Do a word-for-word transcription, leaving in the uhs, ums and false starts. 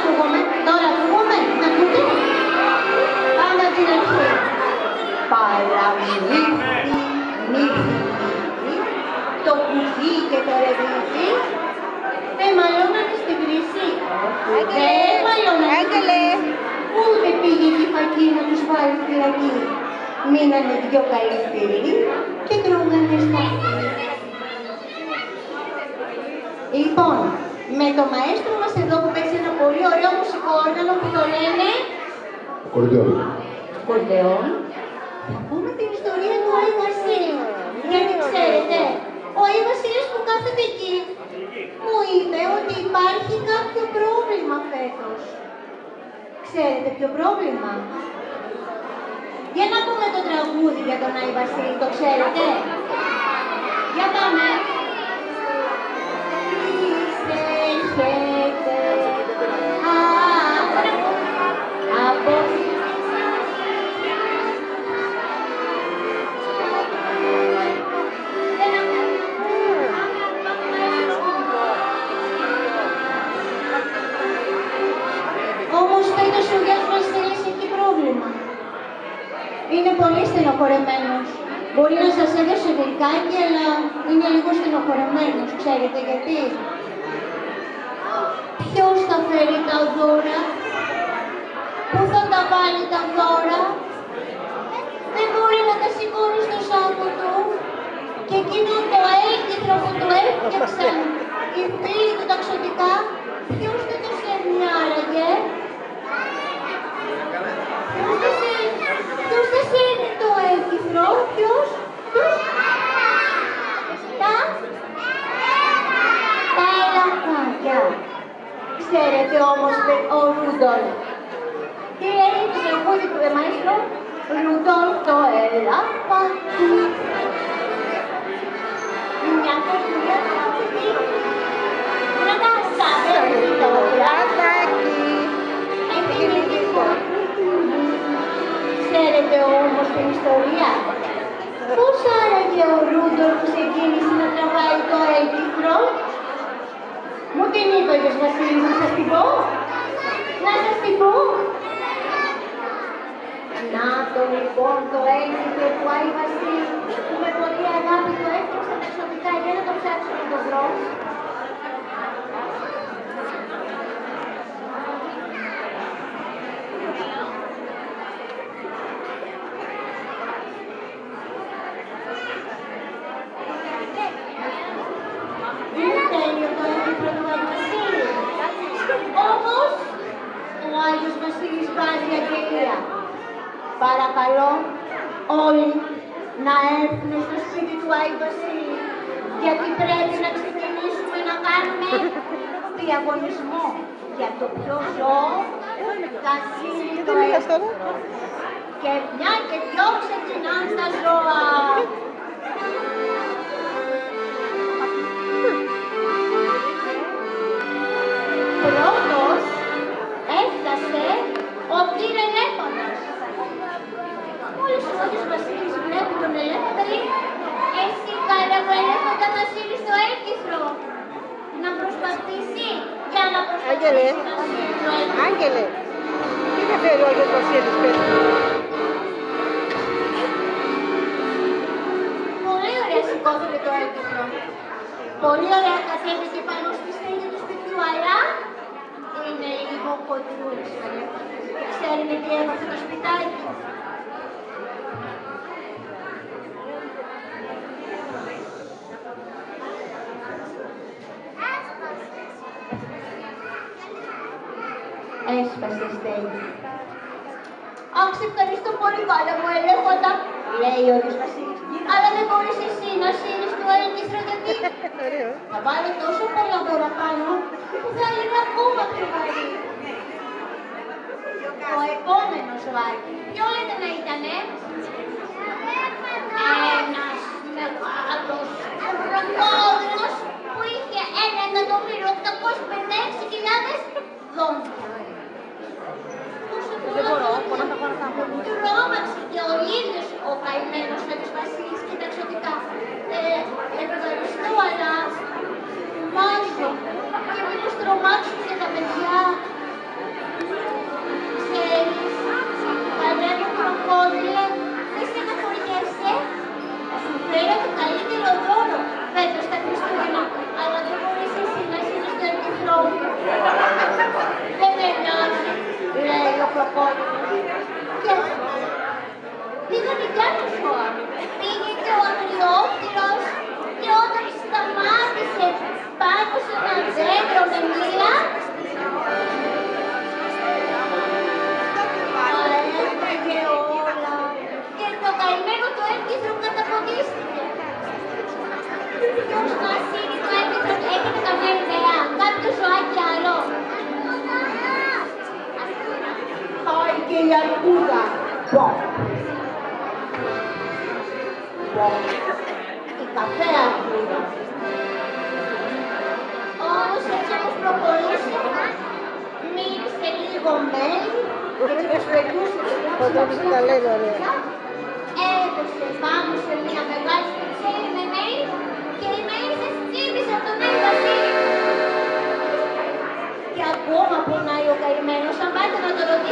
ακούγομαι, τώρα ακούγομαι, να ακούτε. Πάμε από την αρχή. Παραμύθι, νύχτη, το κουφί και το ρεβίθι, δεν μαλώνανε στην κρίση. Δεν μαλώνανε στην κρίση. Ούτε πήγε η φακή να τους βάλει στη φυλακή. Μείνανε δυο καλοί φίλοι και τρώγανε σκάφη. Λοιπόν, με το μαέστρο μας εδώ που παίξει ένα πολύ ωραίο μουσικό όργανο που το λένε Κορδεόν. Κορδεόν, θα πούμε την ιστορία του Άι Βασίλη. Γιατί ξέρετε, ο Άι Βασίλης που κάθεται εκεί μου είπε ότι υπάρχει κάποιο πρόβλημα φέτος. Ξέρετε ποιο πρόβλημα? Για να πούμε το τραγούδι για τον Άι Βασίλη, το ξέρετε? Για πάμε. Όμως φέτος ο Γιάννης Βασίλης έχει πρόβλημα. Είναι πολύ στενοχωρεμένος. Μπορεί να σας έδωσε βιλκάκι, αλλά είναι λίγο στενοχωρεμένος. Ξέρετε γιατί? Ποιος θα φέρει τα δώρα? Πού θα τα βάλει τα δώρα? Δεν μπορεί να τα σηκώνει στο σάκο του. Και εκείνο το έγκυθρο που του έφτιαξαν οι φίλοι του ταξιωτικά, ποιος δεν το σέρνει άραγε? Ποιος δεν σέρνει το έγκυθρο? Ποιος? Ποιος? Τα? Τα ελαφάκια. Ξέρετε όμως ο Ρούντολφ τι λέει το τραγούδι του μαέστρο? Ρούντολφ το ελαφάκι. Μια κορδούλα να πει να τα σάβει το λαδάκι. Έχει λίγο. Ξέρετε όμως την ιστορία? Πώς άραγε ο Ρούντολφ ξεκίνησε να τραβάει το έγκυθρο? Μου την είπε ο Άγιος Βασίλης, να σας την πω? Να σας την πω? Να το λοιπόν το έγκυθρο του Άι Βασίλη που με πολύ αγάπη το έφτιαξα προσωπικά, για να το ψάξω να το βρω. Είναι τέλειο το έγκυθρο του Άι Βασίλη. Όμως, ο Άγιος Βασίλης βάζει αγγελία. Παρακαλώ όλοι να έρθουν στο σπίτι του Άι Βασίλη, γιατί πρέπει να ξεκινήσουμε να κάνουμε διαγωνισμό για το ποιο ζώο θα σύρει το έγκυθρο. Και μια και δυο ξεκινάνε τα ζώα. Πρώτος έφτασε ο Κύρ Ελέφαντας. Μόλις ο Άγιος Βασίλης βλέπει τον ελέφαντα, λέει «Εσύ καλά μου ελέφαντα θα σύρεις το έγκυθρο». Να προσπαθήσει για να προσπαθήσει να σύρει το έγκυθρο. Άγγελε, τι θα φέρει ο Άγιος Βασίλης πέρα? Πολύ ωραία σηκώθηκε το έγκυθρο. Πολύ ωραία κατέβηκε πάνω στη στέγη του σπιτιού, αλλά είναι λίγο κοντρούλης ο ελέφαντας. Ξέρετε τι έπαθε το σπιτάκι? Έσπασε η στέγη. «Αχ, σε ευχαριστώ πολύ καλά μου ελέφαντα», λέει ο Άγιος Βασίλης. «Αλλά δεν μπορείς εσύ να σύρεις το έγκυθρο, γιατί θα βάλω τόσο πολλά δώρα πάνω που θα είναι ακόμα πιο βαρύ». Το επόμενο ζωάκι, ποιο λέτε να ήτανε? Ένας μεγάλος κροκόδιλος που είχε ένα εκατομμύριο οκτακόσιες πενήντα έξι χιλιάδες δόντια. Δεν μπορώ, μπορώ να πάρω τα μόνα. Τρόμαξε και ο ίδιος ο καημένος Άγιος Βασίλης και ταξιωτικά. Ε, ευχαριστώ, αλλά μάζω. Και μήπως τρομάξουν και τα παιδιά. κόλλημα. Και πήγανε κι άλλο ζώα. Πήγε και ο αγριόφθυρος και όταν σταμάτησε πάνω σε ένα δέντρο με μήλα, τα έφαγε όλα και το καημένο το έγκυθρο καταποντίστηκε. Ποιος μας είναι το έγκυθρο, έκανε καμιά ιδέα, κάποιο ζωάκι άλλο. Πάει και η αρκούδα. Μπομ. Μπομ. Η καφέ αρκούδα. Όμως έτσι όπως προχωρούσε, μύρισε λίγο μέλι και προσπερνούσε Ο Τόμις τα λέει ωραία. έδωσε πάνω σε μια μεγάλη σπιτσέλη με μέλι και η μέλισσα τσίμησε από τον Άγιο Βασίλη. Και ακόμα πονάει ο καημένος, αν πάτε να το ρωτήσετε.